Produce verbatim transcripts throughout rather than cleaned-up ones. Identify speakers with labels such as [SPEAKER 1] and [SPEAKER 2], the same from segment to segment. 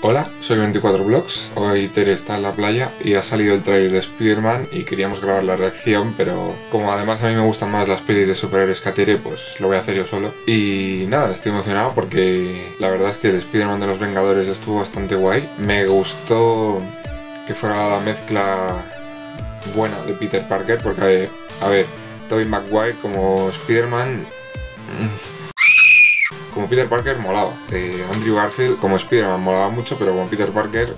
[SPEAKER 1] Hola, soy veinticuatro Blogs, hoy Tere está en la playa y ha salido el trailer de Spider-Man y queríamos grabar la reacción, pero como además a mí me gustan más las pelis de superhéroes que a Tere, pues lo voy a hacer yo solo. Y nada, estoy emocionado porque la verdad es que el Spider-Man de los Vengadores estuvo bastante guay. Me gustó que fuera la mezcla buena de Peter Parker, porque a ver, Tobey Maguire como Spider-Man... Como Peter Parker molaba. Eh, Andrew Garfield como Spider-Man molaba mucho, pero como Peter Parker...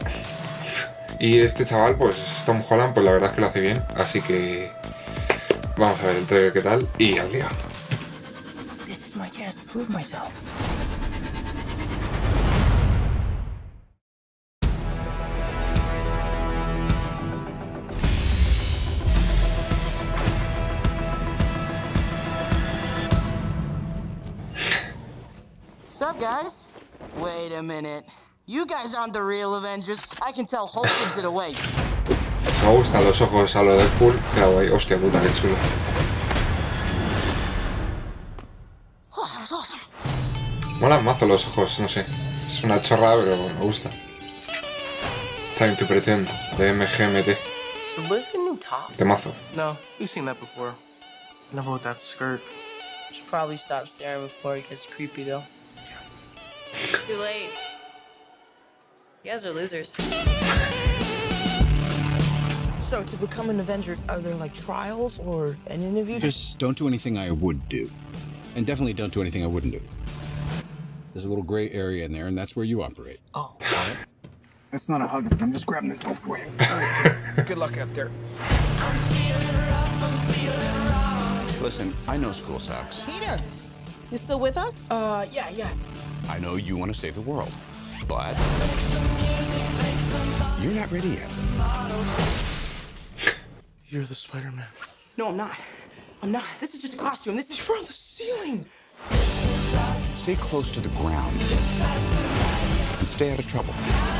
[SPEAKER 1] Y este chaval, pues Tom Holland, pues la verdad es que lo hace bien. Así que vamos a ver el trailer qué tal y al lío.
[SPEAKER 2] This is my chance to prove myself. What's up, guys? Wait a minute. You guys aren't the real Avengers. I can tell Hulk gives it away.
[SPEAKER 1] Me gustan los ojos a lo de Deadpool. Qué guay. Hostia puta, qué chulo.
[SPEAKER 2] Oh, that was awesome.
[SPEAKER 1] Molan mazo los ojos, no sé. Es una chorrada, pero me gusta. Time to Pretend, de M G M T.
[SPEAKER 2] Does Liz get a new top?
[SPEAKER 1] Temazo.
[SPEAKER 3] No, you've seen that before. Never with that skirt.
[SPEAKER 2] Should probably stop staring before it gets creepy, though.
[SPEAKER 4] Too late. You guys are losers.
[SPEAKER 5] So, to become an Avenger, are there, like, trials or an interview?
[SPEAKER 6] Just don't do anything I would do. And definitely don't do anything I wouldn't do. There's a little gray area in there, and that's where you operate.
[SPEAKER 5] Oh, got it.
[SPEAKER 7] That's not a hug. I'm just grabbing the door for you. Good luck out there.
[SPEAKER 6] Listen, I know school sucks.
[SPEAKER 5] Peter, you still with us? Uh, yeah, yeah.
[SPEAKER 6] I know you want to save the world, but you're not ready yet.
[SPEAKER 3] You're the Spider-Man.
[SPEAKER 5] No, I'm not. I'm not. This is just a costume. This is...
[SPEAKER 3] You're on the ceiling.
[SPEAKER 6] Stay close to the ground and stay out of trouble.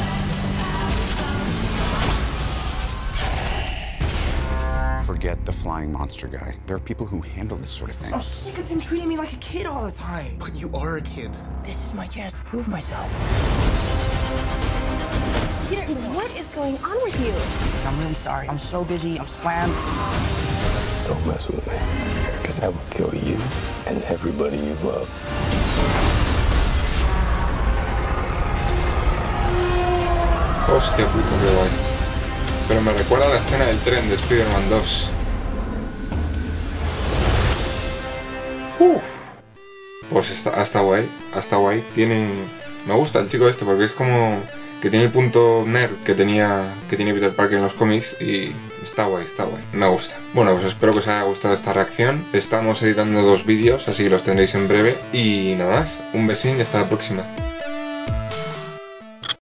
[SPEAKER 6] Forget the flying monster guy. There are people who handle this sort of thing.
[SPEAKER 5] I'm sick of him treating me like a kid all the time.
[SPEAKER 3] But you are a kid.
[SPEAKER 2] This is my chance to prove myself.
[SPEAKER 8] Peter, what is going on with you?
[SPEAKER 2] I'm really sorry. I'm so busy. I'm slammed.
[SPEAKER 7] Don't mess with me, because I will kill you and everybody you love.
[SPEAKER 1] Hostia puta, qué guay. Pero me recuerda a la escena del tren de Spider-Man dos. Uf. Pues está, está guay, está guay. Tiene... Me gusta el chico este porque es como... que tiene el punto nerd que tenía que tiene Peter Parker en los cómics y está guay, está guay, me gusta. Bueno, pues espero que os haya gustado esta reacción. Estamos editando dos vídeos, así que los tendréis en breve. Y nada más, un besín y hasta la próxima.